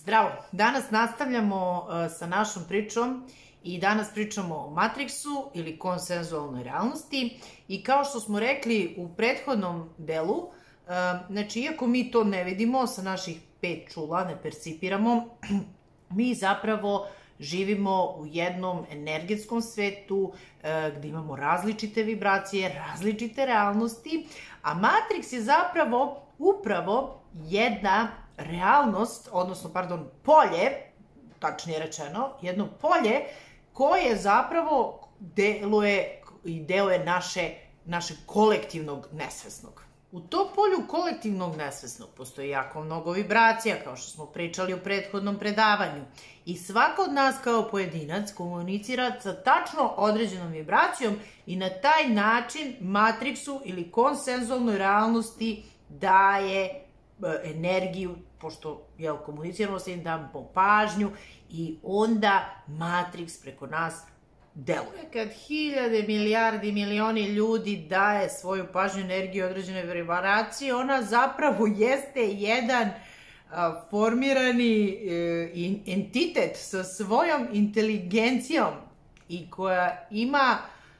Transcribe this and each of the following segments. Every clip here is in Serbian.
Zdravo! Danas nastavljamo sa našom pričom i danas pričamo o Matrixu ili konsenzualnoj realnosti i kao što smo rekli u prethodnom delu, znači iako mi to ne vidimo sa naših 5 čula, ne percipiramo, mi zapravo živimo u jednom energetskom svetu gde imamo različite vibracije, različite realnosti, a Matrix je zapravo upravo jedna realnost, odnosno, polje, tačnije rečeno, jedno polje koje zapravo deluje i deo je našeg kolektivnog nesvesnog. U tom polju kolektivnog nesvesnog postoji jako mnogo vibracija, kao što smo pričali u prethodnom predavanju. I svako od nas kao pojedinac komunicira sa tačno određenom vibracijom i na taj način Matrixu ili konsenzualnoj realnosti daje energiju, pošto komuniciramo sa njim, damo pažnju i onda Matrix preko nas deluje. Kad hiljade, milijardi, milioni ljudi daje svoju pažnju, energiju, određene vibracije, ona zapravo jeste jedan formirani entitet sa svojom inteligencijom i koja ima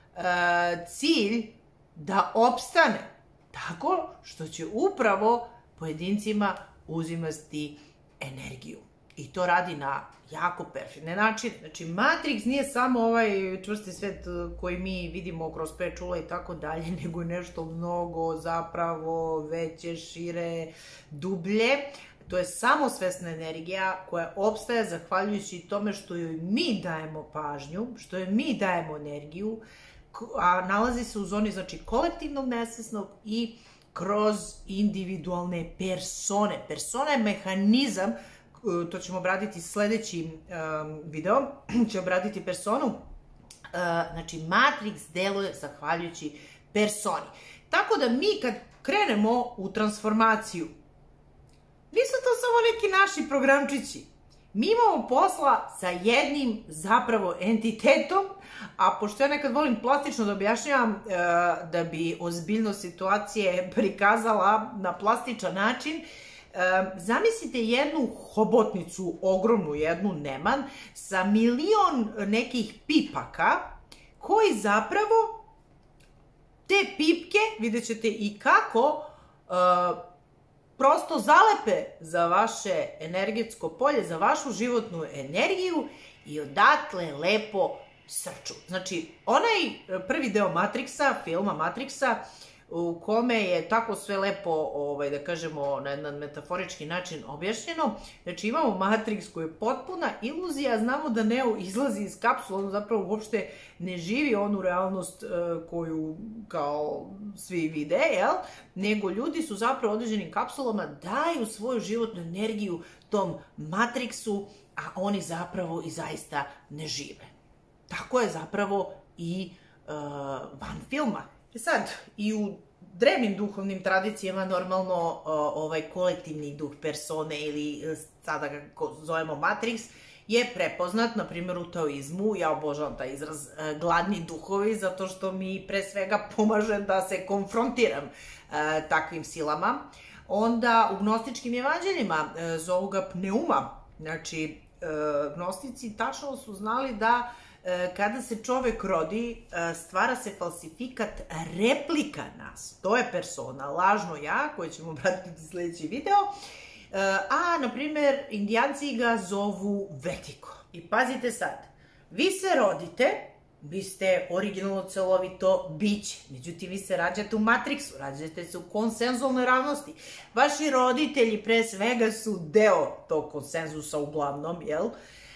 cilj da opstane tako što će upravo pojedincima uzimati energiju. I to radi na jako perfidne načine. Znači, Matrix nije samo ovaj čvrsti svet koji mi vidimo kroz 5 čula i tako dalje, nego je nešto mnogo zapravo veće, šire, dublje. To je samosvesna energija koja opstaje zahvaljujući tome što joj mi dajemo pažnju, što joj mi dajemo energiju, a nalazi se u zoni, znači, kolektivnog nesvesnog i kroz individualne persone. Persona je mehanizam, to ćemo obraditi sledećim videom, će obraditi personu. Znači, Matrix deluje zahvaljujući personi. Tako da mi kad krenemo u transformaciju, nisu to samo neki naši programčići. Mi imamo posla sa jednim zapravo entitetom, a pošto ja nekad volim plastično da objašnjavam da bi ozbiljnost situacije prikazala na plastičan način, zamislite jednu hobotnicu, ogromnu jednu neman, sa milion nekih pipaka, koji zapravo te pipke, vidjet ćete i kako, prosto zalepe za vaše energetsko polje, za vašu životnu energiju i odatle lepo srču. Znači, onaj prvi deo Matrixa, filma Matrixa, u kome je tako sve lepo, da kažemo, na jedan metaforički način objašnjeno. Znači, imamo Matrix koji je potpuna iluzija, znamo da Neo izlazi iz kapsula, on zapravo uopšte ne živi onu realnost koju kao svi vide, nego ljudi su zapravo određenim kapsulama, daju svoju životnu energiju tom Matrixu, a oni zapravo i zaista ne žive. Tako je zapravo i van filma. Sad, i u drevnim duhovnim tradicijama normalno ovaj kolektivni duh persone ili sada ga zovemo Matrix je prepoznat, na primjer u taoizmu, ja obožavam taj izraz gladni duhovi, zato što mi pre svega pomaže da se konfrontiram takvim silama. Onda u gnostičkim evanđeljima zovu ga pneuma, znači gnostici tačno su znali da kada se čovek rodi, stvara se falsifikat replika nas. To je persona, lažno ja, koje ćemo pratiti sledeći video. A, na primer, Indijanci ga zovu Vetiko. I pazite sad, vi se rodite, vi ste originalno celovito biće, međutim vi se rađate u Matrixu, rađate se u konsenzualnoj realnosti. Vaši roditelji pre svega su deo tog konsenzusa uglavnom, jel?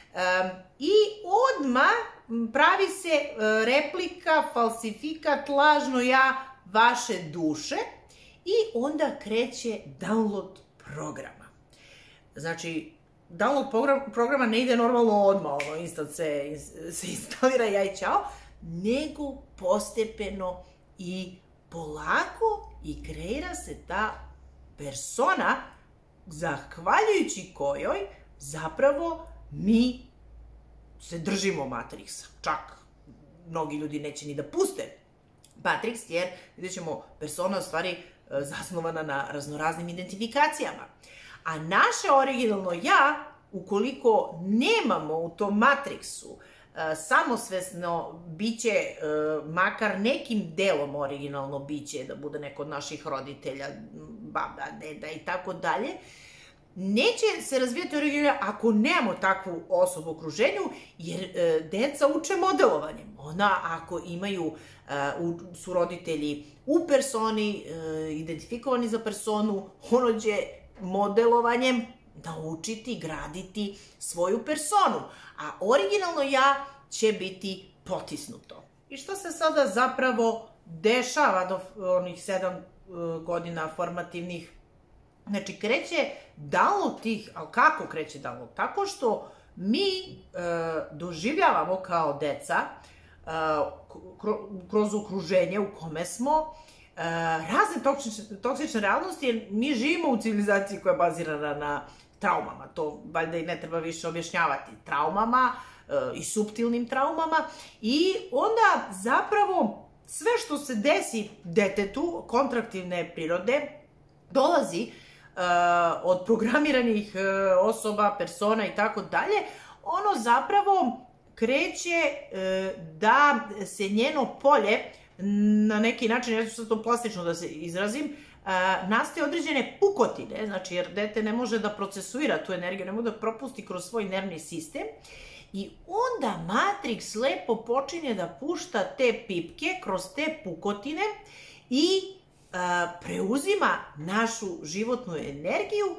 I odmah pravi se replika, falsifikat, lažno ja vaše duše i onda kreće download programa. Znači, download programa ne ide normalno odmah, instant se instalira jaj ćao, nego postepeno i polako i kreira se ta persona zahvaljujući kojoj zapravo mi se držimo Matrixa. Čak mnogi ljudi neće ni da puste Matrix, jer vidjet ćemo, persona je u stvari zasnovana na raznoraznim identifikacijama. A naše originalno ja ukoliko nemamo u tom matriksu samosvesno biće, makar nekim delom originalno biće, da bude neko od naših roditelja, baba, deda i tako dalje, neće se razvijati originalno ako nemamo takvu osobu u okruženju, jer deca uče modelovanjem. Ona, ako imaju, su roditelji u personi, identifikovani za personu, ono će modelovanjem naučiti, graditi svoju personu, a originalno ja će biti potisnuto. I što se sada zapravo dešava do onih 7 godina formativnih? Znači, kreće download tih, ali kako kreće download? Tako što mi doživljavamo kao deca, kroz okruženje u kome smo, razne toksične realnosti, jer mi živimo u civilizaciji koja je bazirana na traumama. To valjda i ne treba više objašnjavati. Traumama i suptilnim traumama. I onda zapravo sve što se desi detetu kontraktivne prirode dolazi od programiranih osoba, persona i tako dalje, ono zapravo kreće da se njeno polje na neki način, ja ću sad to plastično da se izrazim, nastaje određene pukotine, znači jer dete ne može da procesuira tu energiju, ne može da propusti kroz svoj nervni sistem i onda Matrix lepo počinje da pušta te pipke kroz te pukotine i preuzima našu životnu energiju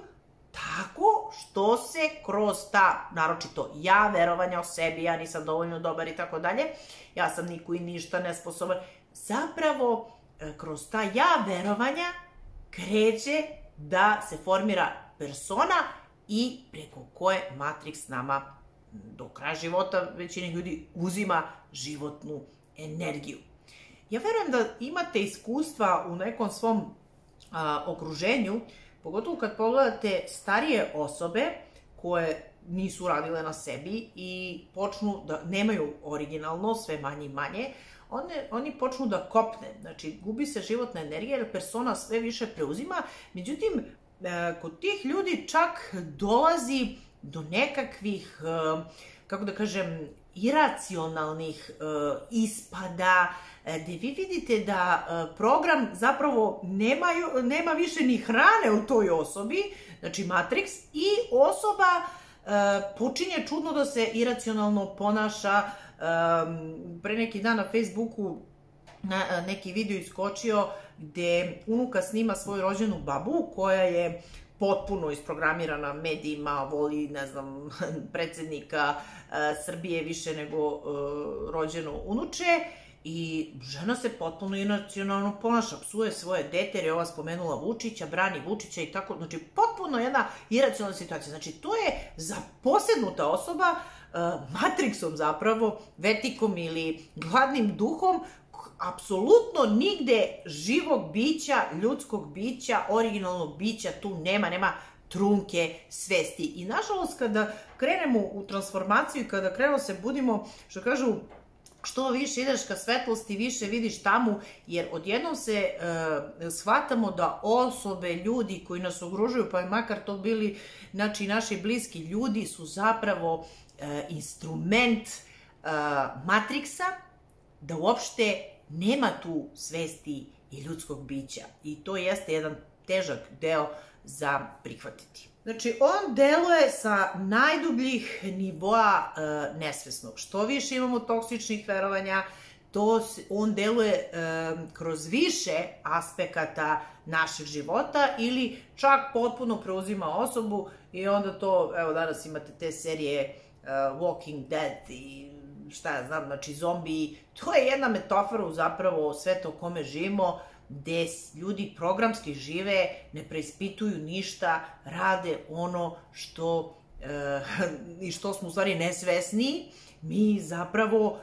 tako što se kroz ta, naročito ja, verovanja o sebi, ja nisam dovoljno dobar i tako dalje, ja sam niko i ništa nesposoban, zapravo kroz ta ja verovanja kreće da se formira persona i preko koje Matrix nama do kraja života većina ljudi uzima životnu energiju. Ja verujem da imate iskustva u nekom svom okruženju, pogotovo kad pogledate starije osobe koje nisu radile na sebi i počnu da nemaju originalno, sve manje i manje, oni počnu da kopne, znači gubi se životna energija jer persona sve više preuzima, međutim, kod tih ljudi čak dolazi do nekakvih, kako da kažem, iracionalnih ispada, gde vi vidite da program zapravo nema više ni hrane u toj osobi, znači Matrix, i osoba počinje čudno da se iracionalno ponaša. Pre neki dan na Facebooku neki video iskočio gde unuka snima svoju rođenu babu koja je potpuno isprogramirana medijima, voli, ne znam, predsednika Srbije više nego rođeno unuče i žena se potpuno iracionalno ponaša, psuje svoje dete jer je ova spomenula Vučića, brani Vučića i tako, znači potpuno jedna iracionalna situacija. Znači to je zaposednuta osoba Matrixom zapravo, vetikom ili gladnim duhom, apsolutno nigde živog bića, ljudskog bića, originalnog bića tu nema trunke svesti. I nažalost kada krenemo u transformaciju i kada krenemo se budimo, što kažu, što više ideš ka svetlosti, više vidiš tamu, jer odjednom se shvatamo da osobe, ljudi koji nas ogružuju, pa makar to bili naši bliski ljudi, su zapravo instrument Matrixa, da uopšte nema tu svesti i ljudskog bića. I to jeste jedan težak deo za prihvatiti. Znači, on deluje sa najdubljih nivoa nesvesnog. Što više imamo toksičnih verovanja, on deluje kroz više aspekata našeg života ili čak potpuno preuzima osobu i onda to, evo danas imate te serije Walking Dead i šta ja znam, znači zombi, to je jedna metafora zapravo sveta u kome živimo, gde ljudi programski žive, ne preispituju ništa, rade ono što i što smo u stvari nesvesni, mi zapravo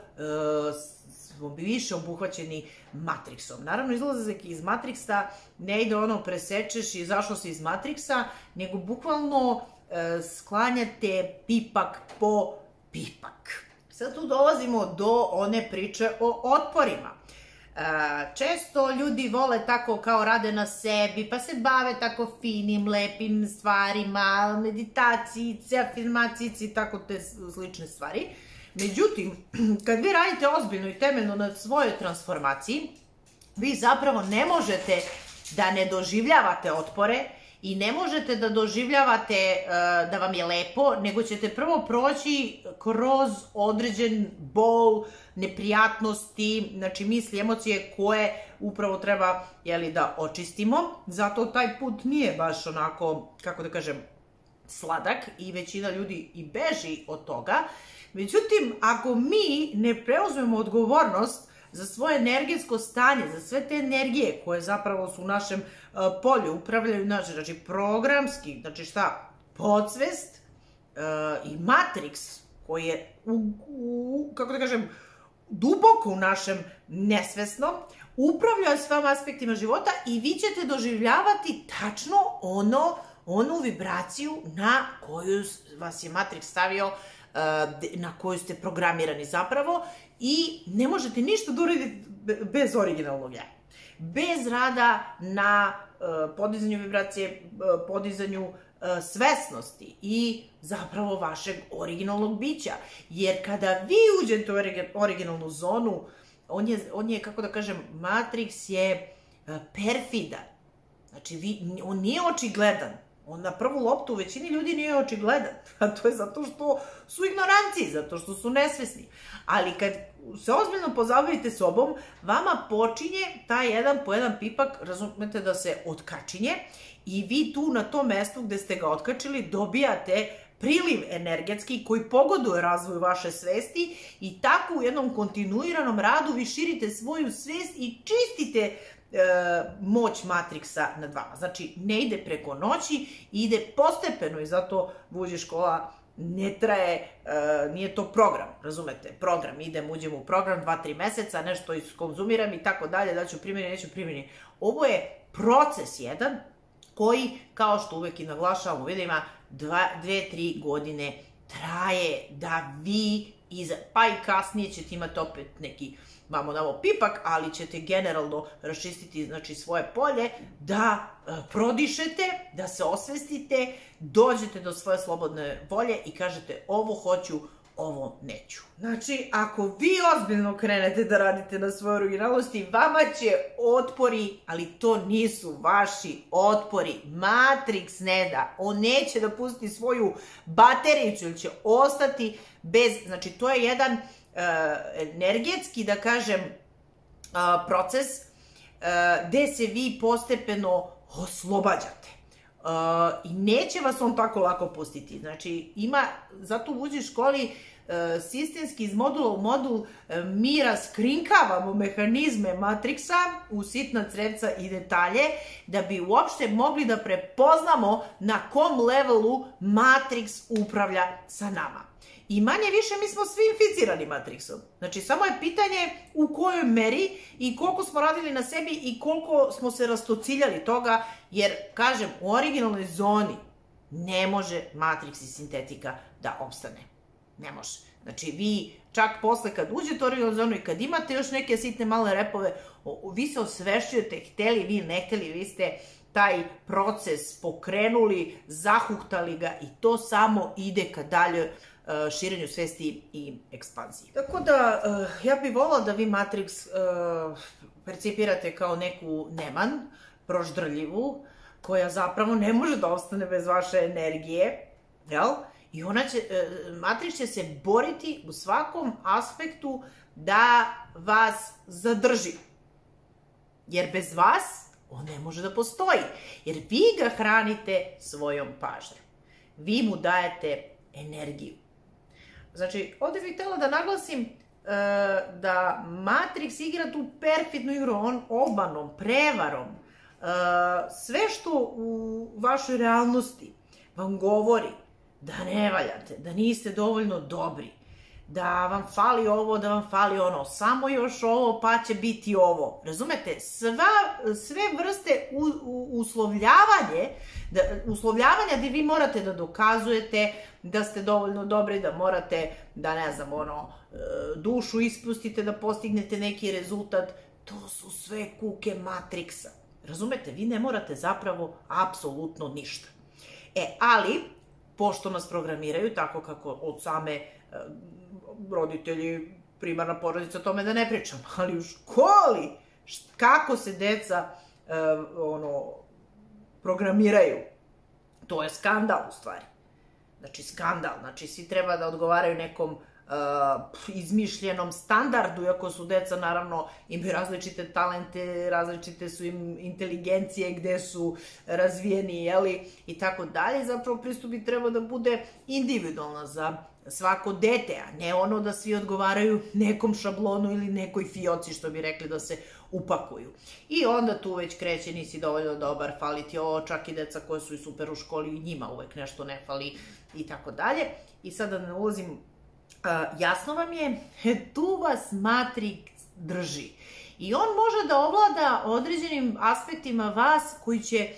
smo više obuhvaćeni Matrixom. Naravno, izlazak iz Matrixa ne ide ono presečeš i izašao si iz Matrixa, nego bukvalno sklanjate pipak po pipak. Sad tu dolazimo do one priče o otporima. Često ljudi vole tako kao rade na sebi, pa se bave tako finim, lepim stvarima, meditacijice, afirmacijice i tako te slične stvari. Međutim, kad vi radite ozbiljno i temeljno na svojoj transformaciji, vi zapravo ne možete da ne doživljavate otpore i ne možete da doživljavate da vam je lepo, nego ćete prvo proći kroz određen bol, neprijatnosti, znači misli, emocije koje upravo treba da očistimo. Zato taj put nije baš onako, kako da kažem, sladak i većina ljudi i beži od toga. Međutim, ako mi ne preuzmemo odgovornost za svoje energetsko stanje, za sve te energije koje zapravo su u našem polju, upravljaju znači programski, znači šta, podsvest i matriks koji je, kako da kažem, duboko u našem nesvesnom, upravlja svim aspektima života i vi ćete doživljavati tačno onu vibraciju na koju vas je matriks stavio, na koju ste programirani zapravo, i ne možete ništa da uradite bez originalnog ja. Bez rada na podizanju vibracije, podizanju svesnosti i zapravo vašeg originalnog bića. Jer kada vi uđete u originalnu zonu, on je, kako da kažem, matriks je perfidan. Znači, on nije očigledan. On na prvu loptu u većini ljudi nije očigledan, a to je zato što su ignoranci, zato što su nesvesni. Ali kad se ozbiljno pozabavite sobom, vama počinje taj jedan po jedan pipak, razumete, da se otkačinje i vi tu na tom mestu gde ste ga otkačili dobijate priliv energetski koji pogoduje razvoju vaše svesti i tako u jednom kontinuiranom radu vi širite svoju svest i čistite moć matriksa nad vama. Znači, ne ide preko noći, ide postepeno i zato Vuđi škola ne traje, nije to program, razumete, program, uđem u program 2-3 meseca, nešto iskonzumiram i tako dalje, da ću primjeni, neću primjeni. Ovo je proces jedan koji, kao što uvek i naglašavam u videima, 2-3 godine traje da vi, pa i kasnije ćete imati opet neki vamo pipak, ali ćete generalno raščistiti, znači, svoje polje, da prodišete, da se osvestite, dođete do svoje slobodne volje i kažete ovo hoću, ovo neću. Znači, ako vi ozbiljno krenete da radite na svojoj originalnosti, vama će otpori, ali to nisu vaši otpori. Matriks ne da. On neće da pusti svoju batericu ili će ostati bez, znači, to je jedan energetski, da kažem, proces gde se vi postepeno oslobađate. I neće vas on tako lako pustiti. Znači, zato u Vuđi školi sistemski iz modula u modul mi raskrinkavamo mehanizme matriksa u sitna crevca i detalje da bi uopšte mogli da prepoznamo na kom levelu matriks upravlja sa nama. I manje više mi smo svi inficirani matriksom. Znači, samo je pitanje u kojoj meri i koliko smo radili na sebi i koliko smo se rastociljali toga, jer, kažem, u originalnoj zoni ne može matriks i sintetika da opstane. Ne može. Znači, vi čak posle kad uđete u originalnu zonu i kad imate još neke sitne male repove, vi se osvešćujete, hteli vi, ne hteli, vi ste taj proces pokrenuli, zahuktali ga i to samo ide ka dalje širenju svesti i ekspanziji. Tako da, ja bih volila da vi matriks percipirate kao neku neman, proždrljivu, koja zapravo ne može da ostane bez vaše energije, jel? I matriks će se boriti u svakom aspektu da vas zadrži. Jer bez vas on ne može da postoji. Jer vi ga hranite svojom pažnjom. Vi mu dajete energiju. Znači, ovde bih htela da naglasim da Matrix igra tu perfidnu igru, on obmanom, prevarom. Sve što u vašoj realnosti vam govori da ne valjate, da niste dovoljno dobri, da vam fali ovo, da vam fali ono, samo još ovo pa će biti ovo. Razumete? Sve vrste uslovljavanja gde vi morate da dokazujete da ste dovoljno dobri, da morate da, ne znam, dušu ispustite da postignete neki rezultat, to su sve kuke Matrixa. Razumete, vi ne morate zapravo apsolutno ništa. Ali, pošto nas programiraju, tako kako od same roditelji, primarna porodica, o tome da ne pričam, ali u školi, kako se deca programiraju, to je skandal u stvari. Znači, skandal. Znači, svi treba da odgovaraju nekom izmišljenom standardu, iako su deca, naravno, imaju različite talente, različite su im inteligencije, gde su razvijeni, jeli, i tako dalje. Zapravo, pristup bi trebao da bude individualno za svako dete, a ne ono da svi odgovaraju nekom šablonu ili nekoj fioci, što bi rekli, da se upakuju. I onda tu već kreće, nisi dovoljno dobar, fali ti ovo, čak i deca koje su i super u školi, i njima uvek nešto ne fali, i tako dalje. I sada da ne ulazim, jasno vam je, tu vas Matrix drži. I on može da ovlada određenim aspektima vas koji će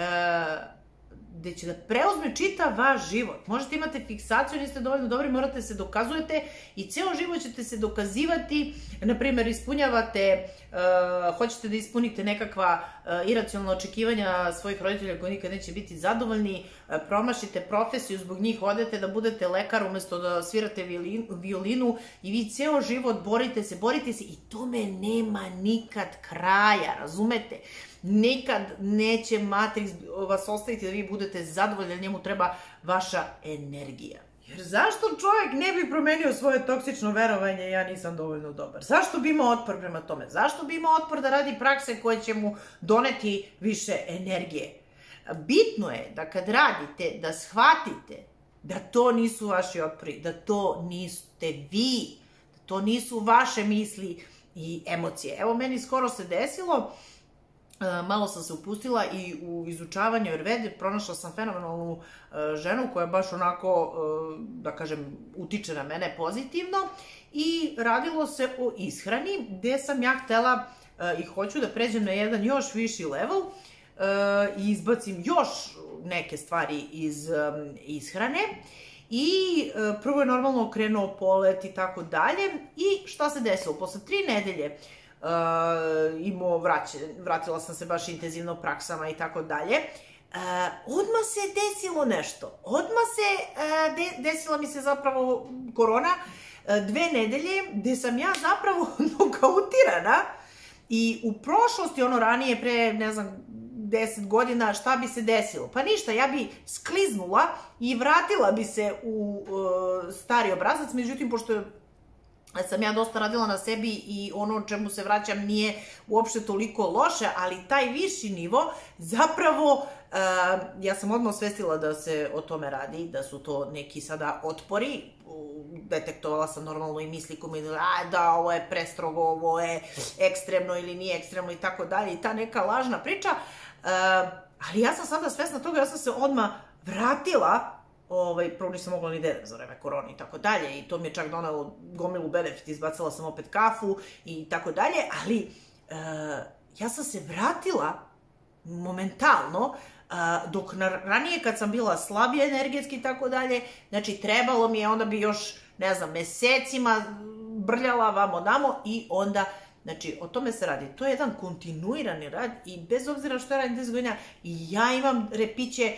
gde će da preuzme čitav vaš život. Možete imate fiksaciju, niste dovoljno dobri, morate se dokazujete i ceo život ćete se dokazivati, na primjer, ispunjavate, hoćete da ispunite nekakva iracionalna očekivanja svojih roditelja koji nikad neće biti zadovoljni, promašite profesiju, zbog njih odete da budete lekar umesto da svirate violinu i vi ceo život borite se i tome nema nikad kraja, razumete? Nikad neće Matrix vas ostaviti da vi budete zadovoljni, jer njemu treba vaša energija. Jer zašto čovjek ne bi promenio svoje toksično verovanje, ja nisam dovoljno dobar? Zašto bi imao otpor prema tome? Zašto bi imao otpor da radi prakse koje će mu doneti više energije? Bitno je da kad radite, da shvatite da to nisu vaši otpori, da to niste vi, da to nisu vaše misli i emocije. Evo, meni skoro se desilo, malo sam se upustila i u izučavanju Ajurvede, pronašla sam fenomenalnu ženu koja baš onako, da kažem, utiče na mene pozitivno i radilo se o ishrani, gde sam ja htela i hoću da pređem na jedan još viši level i izbacim još neke stvari iz ishrane. I prvo je normalno krenuo polet i tako dalje. I šta se desilo? Posle 3 nedelje vratila sam se baš intenzivno praksama i tako dalje. Odmah se desilo nešto. Desila mi se zapravo korona, 2 nedelje gde sam ja zapravo nokautirana i u prošlosti, ono ranije, pre, ne znam, 10 godina, šta bi se desilo? Pa ništa, ja bi skliznula i vratila bi se u stari obrazac, međutim, pošto sam ja dosta radila na sebi i ono o čemu se vraćam nije uopšte toliko loše, ali taj viši nivo, zapravo, ja sam odmah osvestila da se o tome radi, da su to neki sada otpori, detektovala sam normalno i misli koji mi da, ovo je prestrogo, ovo je ekstremno ili nije ekstremno i tako dalje, i ta neka lažna priča, ali ja sam sada svesna toga, ja sam se odmah vratila, prvo nisam mogla ni da jedem za vreme korone i tako dalje, i to mi je čak donelo gomilu benefit, izbacila sam opet kafu i tako dalje, ali ja sam se vratila momentalno, dok ranije kad sam bila slabija energetski i tako dalje, znači trebalo mi je, onda bi još, ne znam, mesecima brljala vamo namo i onda, znači o tome se radi. To je jedan kontinuirani rad i bez obzira što ja radim 10 godina, ja imam repiće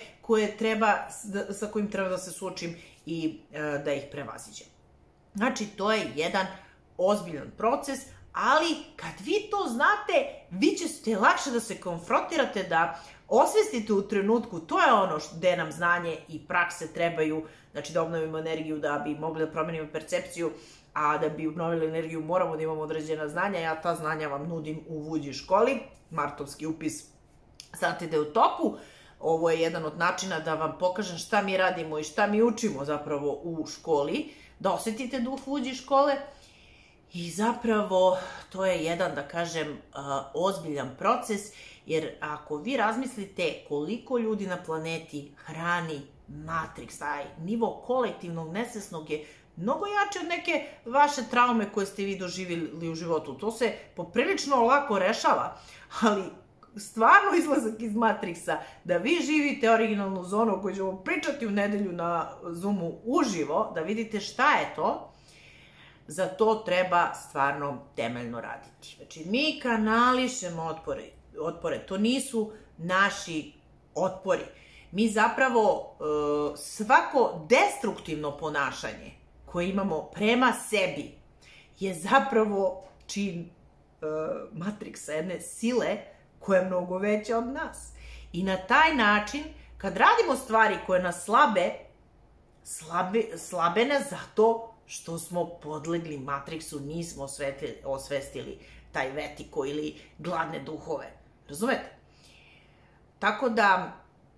sa kojim treba da se suočim i da ih prevaziđem. Znači, to je jedan ozbiljan proces, ali kad vi to znate, vi ćete lakše da se konfrontirate, da osvestite u trenutku, to je ono gde nam znanje i prakse trebaju, znači da obnovimo energiju, da bi mogli da promenimo percepciju, a da bi obnovili energiju moramo da imamo određena znanja, ja ta znanja vam nudim u Vuđi školi, martovski upis sad ide u toku. Ovo je jedan od načina da vam pokažem šta mi radimo i šta mi učimo zapravo u školi, da osetite duh Vuđi škole i zapravo to je jedan, da kažem, ozbiljan proces, jer ako vi razmislite koliko ljudi na planeti hrani Matrix, taj nivo kolektivnog nesvesnog je mnogo jače od neke vaše traume koje ste vi doživjeli u životu. To se poprilično lako rešava, ali stvarno izlazak iz Matrixa, da vi živite originalnu zonu o kojoj ćemo pričati u nedelju na Zoomu uživo, da vidite šta je to, za to treba stvarno temeljno raditi. Znači, mi kanališemo otpore, to nisu naši otpori. Mi zapravo svako destruktivno ponašanje koje imamo prema sebi je zapravo čin matriksa, jedne sile koja je mnogo veća od nas. I na taj način, kad radimo stvari koje nas slabe nas zato što smo podlegli matriksu, nismo osvestili taj vetiko ili gladne duhove. Razumete? Tako da,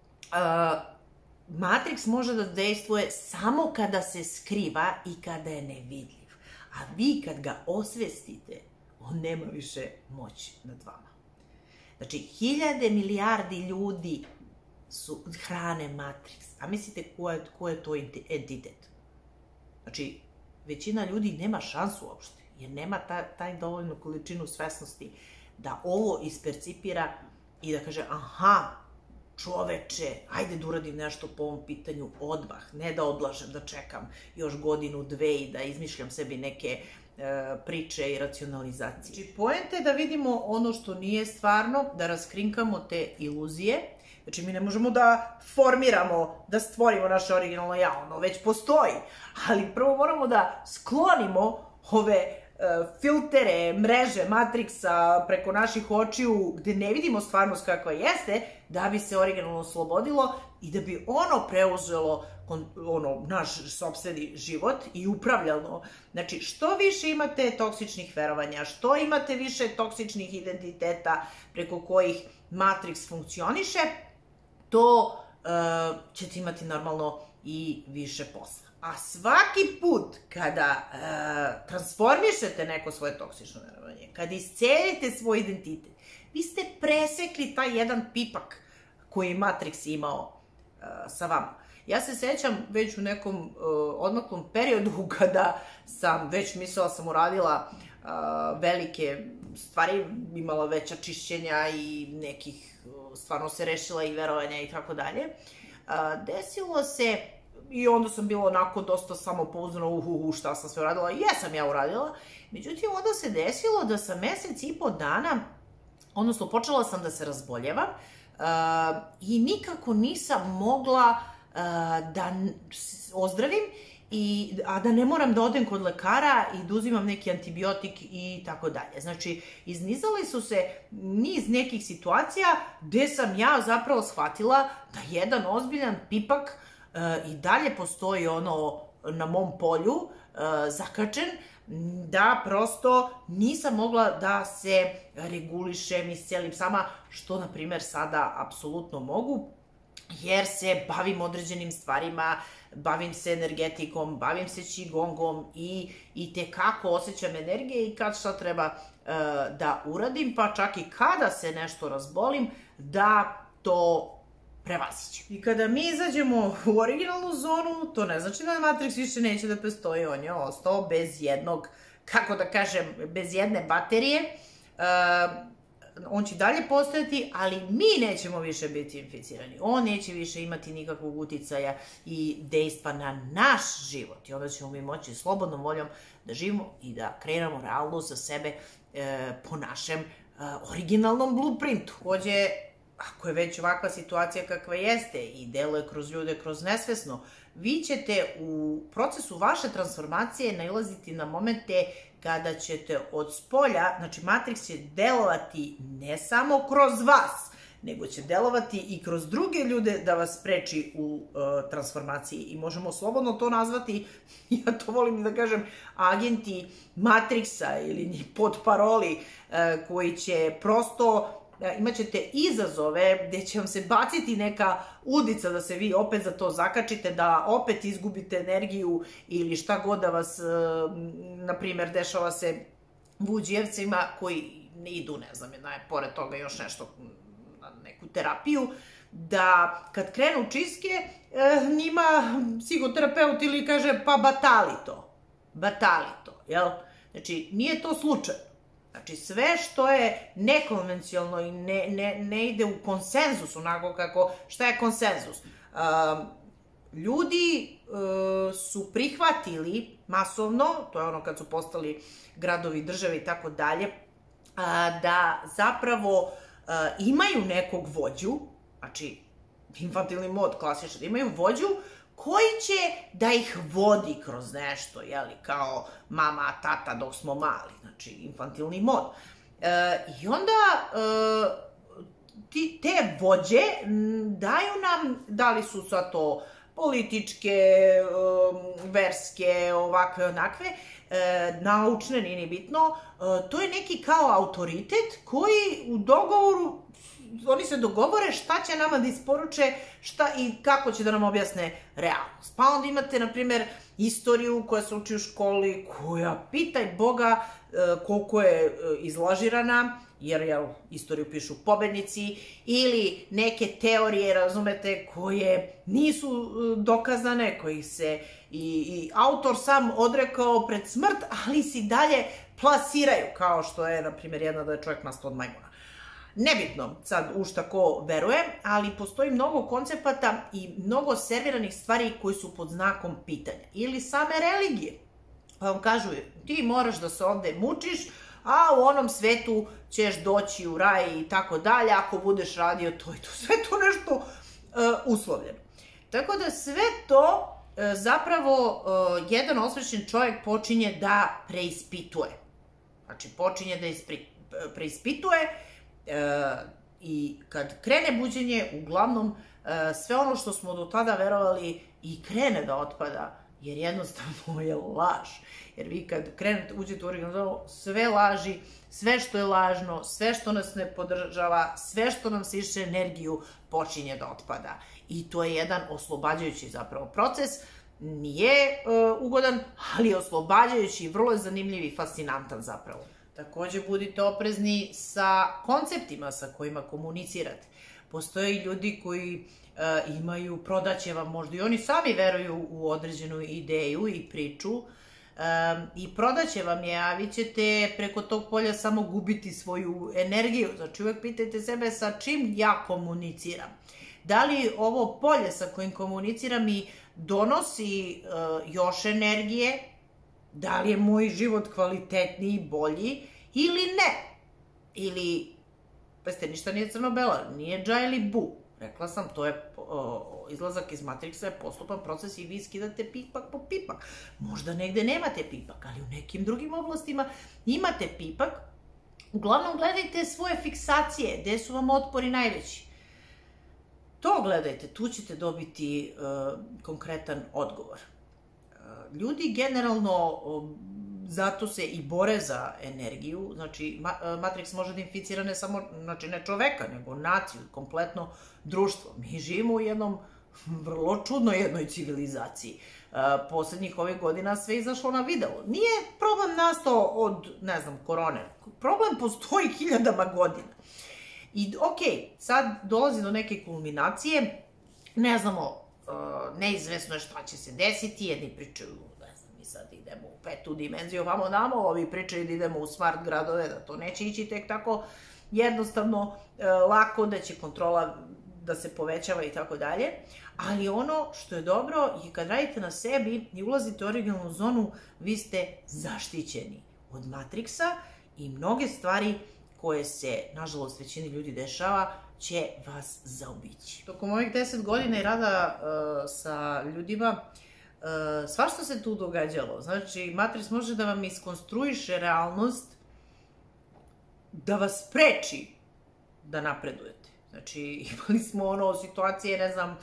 matriks može da dejstvuje samo kada se skriva i kada je nevidljiv. A vi kad ga osvestite, on nema više moći nad vama. Znači, hiljade milijardi ljudi hrane matriks. A mislite ko je to entitet? Znači, većina ljudi nema šansu uopšte, jer nema taj dovoljnu količinu svesnosti da ovo ispercipira i da kaže, aha, čoveče, ajde da uradim nešto po ovom pitanju odmah, ne da odlažem, da čekam još godinu, dve i da izmišljam sebi neke priče i racionalizacije. Znači, poenta je da vidimo ono što nije stvarno, da raskrinkamo te iluzije. Znači, mi ne možemo da formiramo, da stvorimo naše originalno ja, ono već postoji, ali prvo moramo da sklonimo ove filtere, mreže, matriksa preko naših očiju gde ne vidimo stvarnost kakva jeste, da bi se originalno oslobodilo i da bi ono preuzelo naš sopstveni život i upravljalo. Znači, što više imate toksičnih verovanja, što imate više toksičnih identiteta preko kojih matriks funkcioniše, to ćete imati normalno i više posla. A svaki put kada transformišete neko svoje toksično verovanje, kada iscelite svoj identitet, vi ste presekli taj jedan pipak koji je matriks imao sa vama. Ja se sećam već u nekom odmaklom periodu kada sam već mislila sam uradila velike stvari, imala veća čišćenja i nekih, stvarno se rešila i verovanja i tako dalje. Desilo se, i onda sam bila onako dosta samopouzdana, šta sam sve uradila, jesam ja uradila, međutim onda se desilo da sam mesec i po dana, odnosno počela sam da se razboljevam i nikako nisam mogla da ozdravim, a da ne moram da odem kod lekara i da uzimam neki antibiotik i tako dalje. Znači, iznizali su se niz nekih situacija gde sam ja zapravo shvatila da jedan ozbiljan pipak i dalje postoji na mom polju, zakačen, da prosto nisam mogla da se regulišem, iscelim sama, što, na primer, sada apsolutno mogu, jer se bavim određenim stvarima, bavim se energetikom, bavim se qigongom i tekako osjećam energije i kad šta treba da uradim, pa čak i kada se nešto razbolim, da to prevazićem. I kada mi izađemo u originalnu zonu, to ne znači da Matrix više neće da postoji, on je ostao bez jednog, kako da kažem, bez jedne baterije, on će dalje postojati, ali mi nećemo više biti inficirani. On neće više imati nikakvog uticaja i dejstva na naš život. I onda ćemo mi moći slobodnom voljom da živimo i da kreiramo realnost za sebe po našem originalnom blueprintu. Takođe, ako je već ovakva situacija kakva jeste i deluje kroz ljude, kroz nesvesno, vi ćete u procesu vaše transformacije nailaziti na momente kada ćete od spolja, znači Matrix će delovati ne samo kroz vas, nego će delovati i kroz druge ljude da vas spreči u transformaciji. I možemo slobodno to nazvati, ja to volim da kažem, agenti Matrixa ili podparoli koji će prosto, imat ćete izazove gde će vam se baciti neka udica da se vi opet za to zakačite, da opet izgubite energiju ili šta god da vas, na primjer, dešava se Vuđijevcima koji ne idu, ne znam, pored toga još nešto, na neku terapiju, da kad krenu čistke, njima psihoterapeut ili kaže pa batali to, jel? Znači, nije to slučajno. Znači, sve što je nekonvencionalno i ne ide u konsenzus, onako kako, šta je konsenzus? ljudi su prihvatili masovno, to je ono kad su postali gradovi, države i tako dalje, da zapravo imaju nekog vođu, znači infantilni mod, klasično, da imaju vođu koji će da ih vodi kroz nešto, jeli, kao mama, tata dok smo mali, znači infantilni mod. I onda te vođe daju nam, da li su sad to političke, verske, ovakve, onakve, naučne, nije ni bitno, to je neki kao autoritet koji u dogovoru, oni se dogovore šta će nama da isporuče, šta i kako će da nam objasne realnost. Pa onda imate, na primjer, istoriju koja se uči u školi, koja, pitaj Boga, koliko je izlažirana, jer istoriju pišu pobednici, ili neke teorije, razumete, koje nisu dokazane, kojih se i autor sam odrekao pred smrt, ali si dalje plasiraju, kao što je, na primjer, jedna da je čovjek nastao od majmuna. Nebitno sad u šta ko veruje, ali postoji mnogo koncepata i mnogo serviranih stvari koji su pod znakom pitanja. Ili same religije. Pa vam kažu, ti moraš da se ovde mučiš, a u onom svetu ćeš doći u raj i tako dalje, ako budeš radio to i to. Sve to nešto uslovljeno. Tako da sve to zapravo jedan osvešćen čovjek počinje da preispituje. Znači, počinje da preispituje i kad krene buđenje, uglavnom sve ono što smo do tada verovali i krene da otpada, jer jednostavno je laž. Jer vi kad krenete, uđete u originalnu zonu, sve laži, sve što je lažno, sve što nas ne podržava, sve što nam siše energiju, počinje da otpada. I to je jedan oslobađajući zapravo proces. Nije ugodan, ali je oslobađajući, vrlo je zanimljiv i fascinantan zapravo. Takođe, budite oprezni sa konceptima sa kojima komunicirate. Postoje ljudi koji imaju, prodaće vam, možda i oni sami veruju u određenu ideju i priču, i prodaće vam je, a vi ćete preko tog polja samo gubiti svoju energiju. Znači, uvek pitajte sebe sa čim ja komuniciram. Da li ovo polje sa kojim komuniciram mi donosi još energije, da li je moj život kvalitetniji, bolji, ili ne. Ili, pazite, ništa nije crno-bela, nije dža ili bu. Rekla sam, to je izlazak iz Matrixa, je postupan proces i vi skidate pipak po pipak. Možda negde nemate pipak, ali u nekim drugim oblastima imate pipak. Uglavnom, gledajte svoje fiksacije, gde su vam otpori najveći. To gledajte, tu ćete dobiti konkretan odgovor. Ljudi generalno zato se i bore za energiju, znači Matrix može da inficira ne samo, znači ne čoveka, nego naciju, kompletno društvo. Mi živimo u jednom vrlo čudnoj jednoj civilizaciji. Poslednjih ovih godina sve izašlo na video. Nije problem nastao od, ne znam, korone. Problem postoji hiljadama godina. I okej, sad dolazi do neke kulminacije, ne znamo, neizvesno je šta će se desiti, jedni pričaju, ne znam, mi sad idemo u petu dimenziju, vamo namo, ovi pričaju da idemo u smart gradove, da to neće ići tek tako jednostavno, lako, da će kontrola da se povećava i tako dalje, ali ono što je dobro je kad radite na sebi i ulazite u originalnu zonu, vi ste zaštićeni od Matrixa i mnoge stvari koje se, nažalost, većini ljudi dešava, će vas zaobići. Tokom ovih 10 godina i rada sa ljudima, svašta se tu događalo. Znači, Matrix može da vam iskonstruiše realnost, da vas spreči da napredujete. Znači, imali smo situacije, ne znam,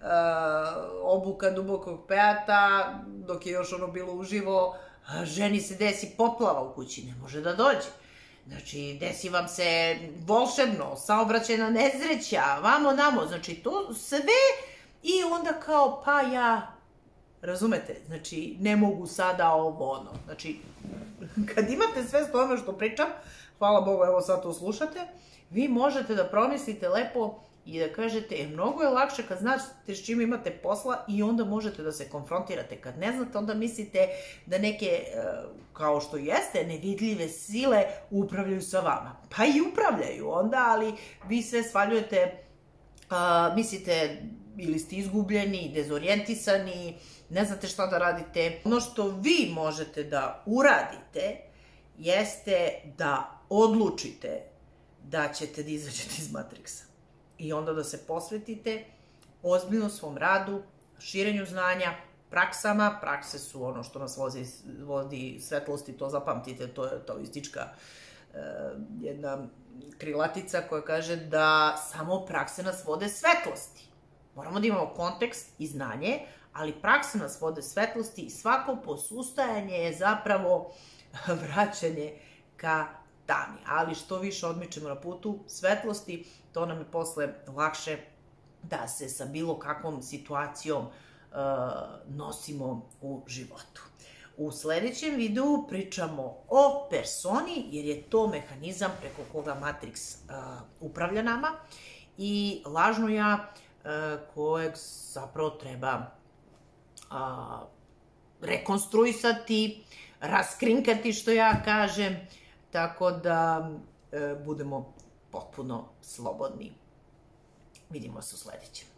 obuka dubokog pejata, dok je još bilo uživo, ženi se desi poplava u kući, ne može da dođe. Znači, desi vam se volšebno, saobraćajna nesreća, vamo namo, znači to sve i onda kao, pa ja, razumete, znači ne mogu sada ovo ono. Znači, kad imate sve s tome što pričam, hvala Bogu, evo sad to slušate, vi možete da promislite lepo i da kažete, mnogo je lakše kad znate s čim imate posla i onda možete da se konfrontirate. Kad ne znate, onda mislite da neke, kao što jeste, nevidljive sile upravljaju sa vama. Pa i upravljaju onda, ali vi sve svaljujete, mislite ili ste izgubljeni, dezorijentisani, ne znate šta da radite. Ono što vi možete da uradite jeste da odlučite da ćete da izađete iz Matrixa. I onda da se posvetite ozbiljno svom radu, širenju znanja, praksama. Prakse su ono što nas vodi svetlosti, to zapamtite, to je taoistička jedna krilatica koja kaže da samo prakse nas vode svetlosti. Moramo da imamo kontekst i znanje, ali prakse nas vode svetlosti i svako posustajanje je zapravo vraćanje ka tami. Ali što više odmičemo na putu svetlosti, to nam je posle lakše da se sa bilo kakvom situacijom nosimo u životu. U sledećem videu pričamo o personi, jer je to mehanizam preko koga Matrix upravlja nama, i lažno ja kojeg zapravo treba rekonstruisati, raskrinkati, što ja kažem, tako da budemo potpuno slobodni. Vidimo se u sledećem.